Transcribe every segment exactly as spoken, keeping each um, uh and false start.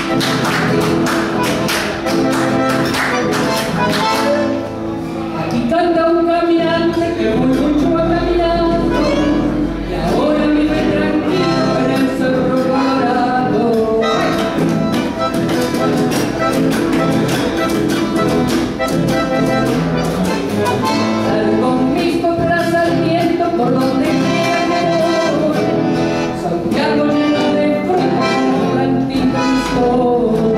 Aquí canta un caminante que muy mucho ha caminado y ahora vive tranquilo en el Cerro Colorado. Al conmigo tras al viento por donde quiera que voy, Santiago lleno de fruta como plantita estoy.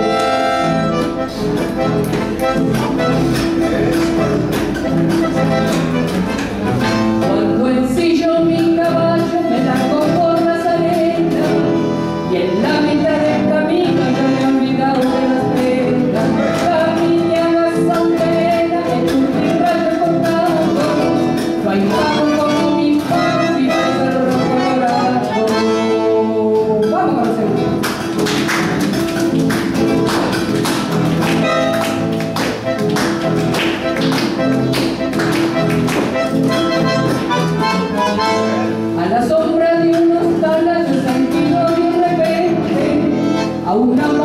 Cuando ensillo mi caballo me largo por las arenas y en la mitad del camino yo me he olvidado de las penas. Caminé a San Pena en un rayo cortado, bailando como mi padre y el Cerro Colorado. Vamos con la segunda. A la sombra de unos tablas yo sentido de repente a una